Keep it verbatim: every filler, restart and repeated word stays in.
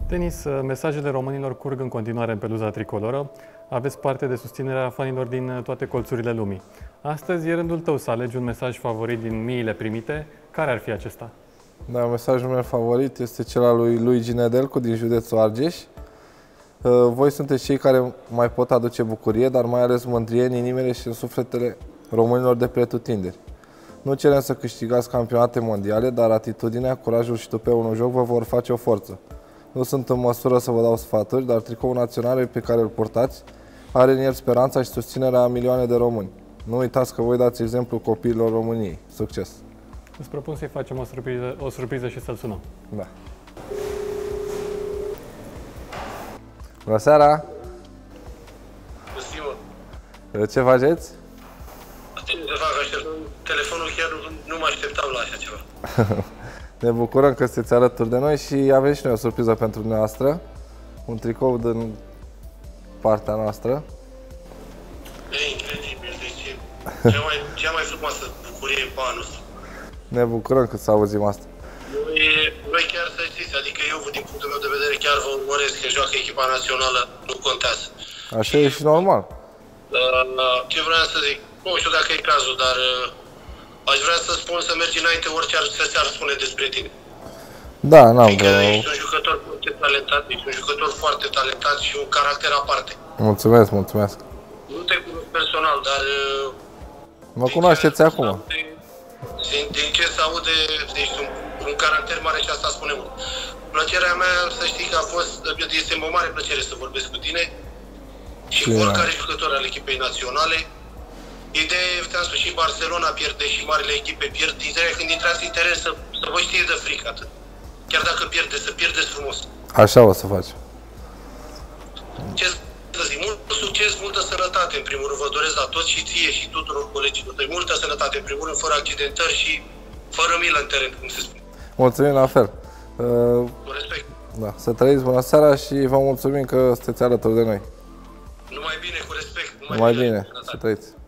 Tenis, mesajele românilor curg în continuare în peluza tricoloră. Aveți parte de susținerea fanilor din toate colțurile lumii. Astăzi e rândul tău să alegi un mesaj favorit din miile primite. Care ar fi acesta? Da, mesajul meu favorit este cel al lui Luigi Nedelcu din județul Argeș. Voi sunteți cei care mai pot aduce bucurie, dar mai ales mândrie în inimile și în sufletele românilor de pretutindeni. Nu cerem să câștigați campionate mondiale, dar atitudinea, curajul și tupeul în joc vă vor face o forță. Nu sunt în măsură să vă dau sfaturi, dar tricoul național pe care îl purtați are în el speranța și susținerea a milioane de români. Nu uitați că voi dați exemplu copiilor României. Succes! Îți propun să-i facem o surpriză, o surpriză și să-l sunăm. Da. Bună seara! Bună. Ce faceți? Telefonul chiar nu mă așteptam la așa ceva. Ne bucurăm că sunteți alături de noi și avem și noi o surpriză pentru dumneavoastră. Un tricou din partea noastră. E incredibil, deci e cea mai, cea mai frumoasă bucurie pe anul ăsta. Ne bucurăm că să auzim asta. Noi, noi chiar să știți, adică eu, din punctul meu de vedere, chiar vă urmăresc că joacă echipa națională, nu contează. Așa e și normal. Uh, ce vreau să zic, nu știu dacă e cazul, dar uh, aș vrea să spun să mergi înainte orice ar, să se ar spune despre tine. Da, n-am Fiindcă vreo... ești un jucător foarte talentat, ești un jucător foarte talentat și un caracter aparte. Mulțumesc, mulțumesc. Nu te cunosc personal, dar... Uh, mă cunoașteți acum. Din, din ce se aude, ești un, un caracter mare și asta spune mult. Plăcerea mea, să știi că a fost, este o mare plăcere să vorbesc cu tine și cu oricare jucător al echipei naționale. Ideea e, te-am spus, și Barcelona pierde și marile echipe pierd. Ideea e când intrați în teren să, să vă știe de frică atât. Chiar dacă pierde, să pierdeți frumos. Așa o să facem. Ce să zic, mult succes, multă sănătate în primul rând vă doresc la toți și ție și tuturor colegilor. Multă sănătate în primul rând, fără accidentări și fără milă în teren, cum se spune. Mulțumim la fel. Cu respect. Da, să trăiți, bună seara și vă mulțumim că sunteți alături de noi. Numai bine, cu respect. Numai bine, să trăiți.